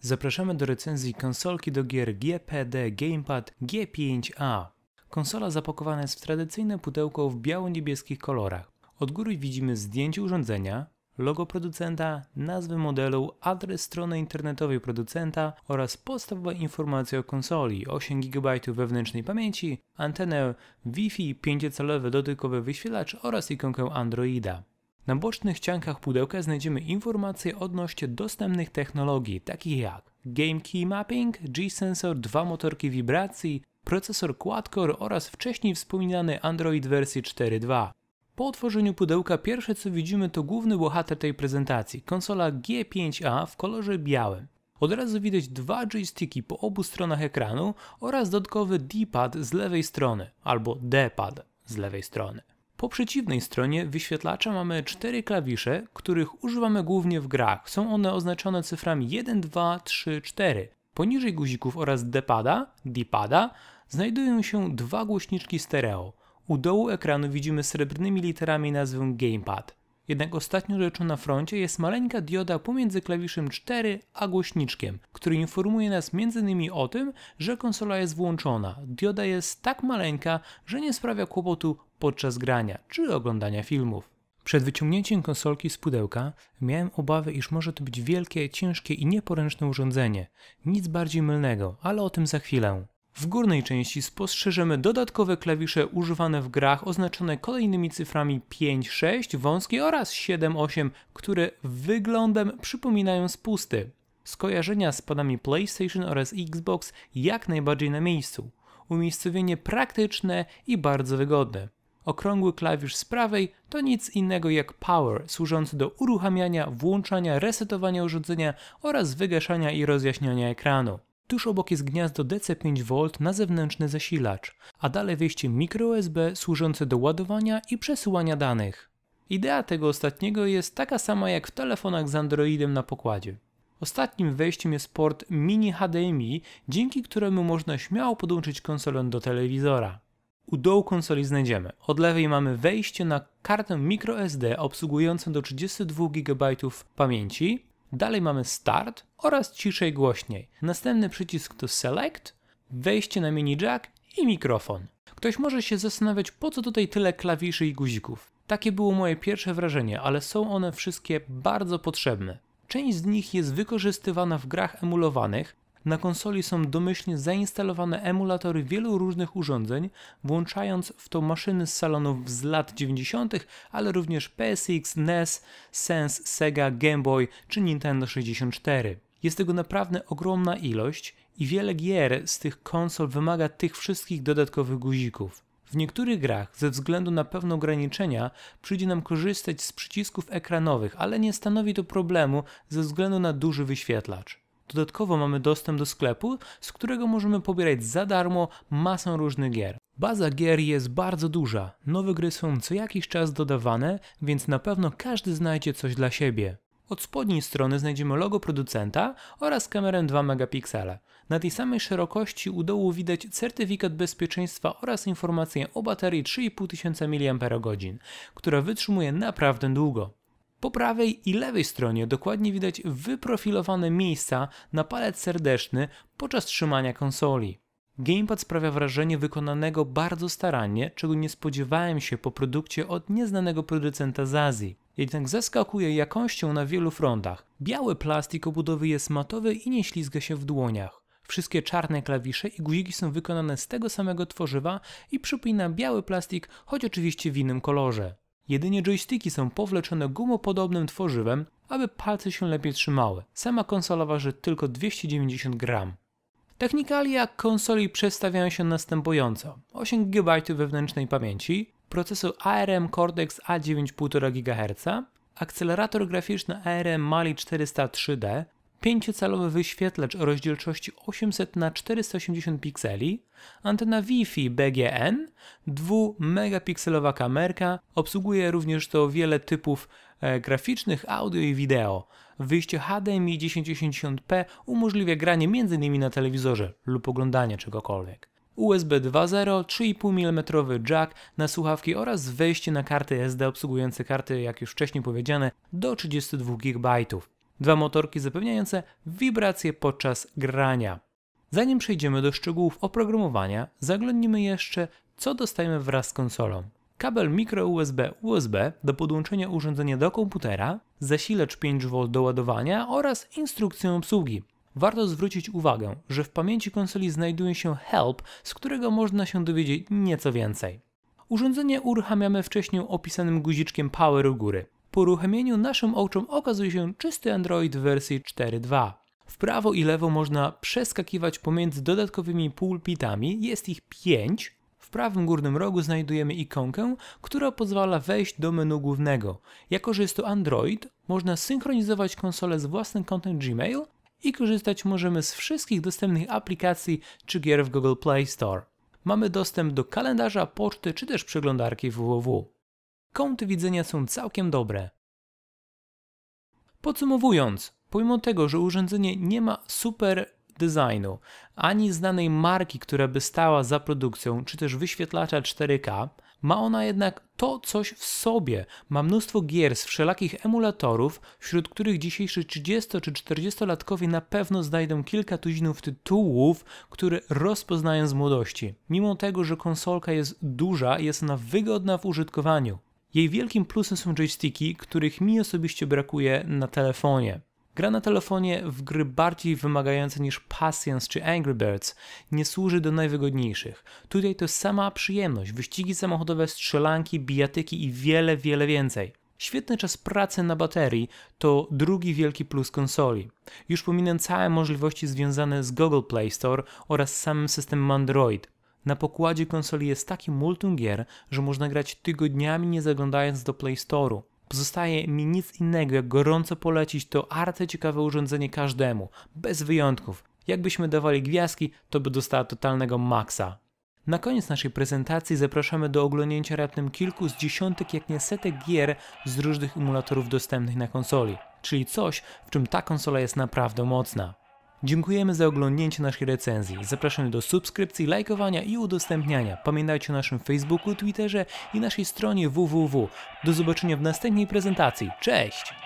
Zapraszamy do recenzji konsolki do gier GPD Gamepad G5A. Konsola zapakowana jest w tradycyjne pudełko w biało-niebieskich kolorach. Od góry widzimy zdjęcie urządzenia, logo producenta, nazwę modelu, adres strony internetowej producenta oraz podstawowe informacje o konsoli: 8 GB wewnętrznej pamięci, antenę Wi-Fi, 5-calowy dotykowy wyświetlacz oraz ikonkę Androida. Na bocznych ściankach pudełka znajdziemy informacje odnośnie dostępnych technologii, takich jak Game Key Mapping, G-Sensor, 2 motorki wibracji, procesor quad-core oraz wcześniej wspominany Android wersji 4.2. Po otworzeniu pudełka pierwsze co widzimy to główny bohater tej prezentacji, konsola G5A w kolorze białym. Od razu widać dwa joysticki po obu stronach ekranu oraz dodatkowy D-pad z lewej strony, albo D-pad z lewej strony. Po przeciwnej stronie wyświetlacza mamy 4 klawisze, których używamy głównie w grach. Są one oznaczone cyframi 1, 2, 3, 4. Poniżej guzików oraz D-pada znajdują się dwa głośniczki stereo. U dołu ekranu widzimy srebrnymi literami nazwę Gamepad. Jednak ostatnią rzeczą na froncie jest maleńka dioda pomiędzy klawiszem 4 a głośniczkiem, który informuje nas m.in. o tym, że konsola jest włączona. Dioda jest tak maleńka, że nie sprawia kłopotu podczas grania czy oglądania filmów. Przed wyciągnięciem konsolki z pudełka miałem obawę, iż może to być wielkie, ciężkie i nieporęczne urządzenie. Nic bardziej mylnego, ale o tym za chwilę. W górnej części spostrzeżemy dodatkowe klawisze używane w grach oznaczone kolejnymi cyframi 5, 6 wąskie oraz 7, 8, które wyglądem przypominają spusty. Skojarzenia z padami PlayStation oraz Xbox jak najbardziej na miejscu. Umiejscowienie praktyczne i bardzo wygodne. Okrągły klawisz z prawej to nic innego jak power, służący do uruchamiania, włączania, resetowania urządzenia oraz wygaszania i rozjaśniania ekranu. Tuż obok jest gniazdo DC5V na zewnętrzny zasilacz, a dalej wejście microUSB służące do ładowania i przesyłania danych. Idea tego ostatniego jest taka sama jak w telefonach z Androidem na pokładzie. Ostatnim wejściem jest port mini HDMI, dzięki któremu można śmiało podłączyć konsolę do telewizora. U dołu konsoli znajdziemy: od lewej mamy wejście na kartę microSD obsługującą do 32 GB pamięci, dalej mamy Start oraz ciszej głośniej. Następny przycisk to Select, wejście na mini jack i mikrofon. Ktoś może się zastanawiać, po co tutaj tyle klawiszy i guzików. Takie było moje pierwsze wrażenie, ale są one wszystkie bardzo potrzebne. Część z nich jest wykorzystywana w grach emulowanych. Na konsoli są domyślnie zainstalowane emulatory wielu różnych urządzeń, włączając w to maszyny z salonów z lat 90., ale również PSX, NES, SNES, Sega, Game Boy czy Nintendo 64. Jest tego naprawdę ogromna ilość i wiele gier z tych konsol wymaga tych wszystkich dodatkowych guzików. W niektórych grach ze względu na pewne ograniczenia przyjdzie nam korzystać z przycisków ekranowych, ale nie stanowi to problemu ze względu na duży wyświetlacz. Dodatkowo mamy dostęp do sklepu, z którego możemy pobierać za darmo masę różnych gier. Baza gier jest bardzo duża, nowe gry są co jakiś czas dodawane, więc na pewno każdy znajdzie coś dla siebie. Od spodniej strony znajdziemy logo producenta oraz kamerę 2 megapiksele. Na tej samej szerokości u dołu widać certyfikat bezpieczeństwa oraz informację o baterii 3500 mAh, która wytrzymuje naprawdę długo. Po prawej i lewej stronie dokładnie widać wyprofilowane miejsca na palec serdeczny podczas trzymania konsoli. Gamepad sprawia wrażenie wykonanego bardzo starannie, czego nie spodziewałem się po produkcie od nieznanego producenta z Azji. Jednak zaskakuje jakością na wielu frontach. Biały plastik obudowy jest matowy i nie ślizga się w dłoniach. Wszystkie czarne klawisze i guziki są wykonane z tego samego tworzywa i przypomina biały plastik, choć oczywiście w innym kolorze. Jedynie joysticki są powleczone gumopodobnym tworzywem, aby palce się lepiej trzymały. Sama konsola waży tylko 290 gram. Technikalia konsoli przedstawiają się następująco: 8 GB wewnętrznej pamięci, procesor ARM Cortex A9 1,5 GHz, akcelerator graficzny ARM Mali 400 3D, 5-calowy wyświetlacz o rozdzielczości 800 na 480 pikseli, antena Wi-Fi BGN, 2-megapikselowa kamerka, obsługuje również to wiele typów graficznych, audio i wideo. Wyjście HDMI 1080p umożliwia granie m.in. na telewizorze lub oglądanie czegokolwiek. USB 2.0, 3,5 mm jack na słuchawki oraz wejście na karty SD obsługujące karty, jak już wcześniej powiedziane, do 32 GB. 2 motorki zapewniające wibracje podczas grania. Zanim przejdziemy do szczegółów oprogramowania, zaglądnijmy jeszcze, co dostajemy wraz z konsolą. Kabel micro USB do podłączenia urządzenia do komputera, zasilacz 5V do ładowania oraz instrukcję obsługi. Warto zwrócić uwagę, że w pamięci konsoli znajduje się help, z którego można się dowiedzieć nieco więcej. Urządzenie uruchamiamy wcześniej opisanym guziczkiem power u góry. Po uruchomieniu naszym oczom okazuje się czysty Android w wersji 4.2. W prawo i lewo można przeskakiwać pomiędzy dodatkowymi pulpitami, jest ich 5. W prawym górnym rogu znajdujemy ikonkę, która pozwala wejść do menu głównego. Jako że jest to Android, można synchronizować konsolę z własnym kontem Gmail i korzystać możemy z wszystkich dostępnych aplikacji czy gier w Google Play Store. Mamy dostęp do kalendarza, poczty czy też przeglądarki www. Kąty widzenia są całkiem dobre. Podsumowując, pomimo tego, że urządzenie nie ma super designu, ani znanej marki, która by stała za produkcją, czy też wyświetlacza 4K, ma ona jednak to coś w sobie. Ma mnóstwo gier z wszelakich emulatorów, wśród których dzisiejszy 30 czy 40-latkowie na pewno znajdą kilka tuzinów tytułów, które rozpoznają z młodości. Mimo tego, że konsolka jest duża, jest ona wygodna w użytkowaniu. Jej wielkim plusem są joysticki, których mi osobiście brakuje na telefonie. Gra na telefonie w gry bardziej wymagające niż Patience czy Angry Birds nie służy do najwygodniejszych. Tutaj to sama przyjemność, wyścigi samochodowe, strzelanki, bijatyki i wiele więcej. Świetny czas pracy na baterii to drugi wielki plus konsoli. Już pominę całe możliwości związane z Google Play Store oraz samym systemem Android. Na pokładzie konsoli jest taki multum gier, że można grać tygodniami nie zaglądając do Play Store'u. Pozostaje mi nic innego jak gorąco polecić to arcyciekawe urządzenie każdemu, bez wyjątków. Jakbyśmy dawali gwiazdki, to by dostała totalnego maksa. Na koniec naszej prezentacji zapraszamy do oglądnięcia raptem kilku z dziesiątek jak nie setek gier z różnych emulatorów dostępnych na konsoli, czyli coś, w czym ta konsola jest naprawdę mocna. Dziękujemy za oglądnięcie naszej recenzji. Zapraszamy do subskrypcji, lajkowania i udostępniania. Pamiętajcie o naszym Facebooku, Twitterze i naszej stronie www. Do zobaczenia w następnej prezentacji. Cześć!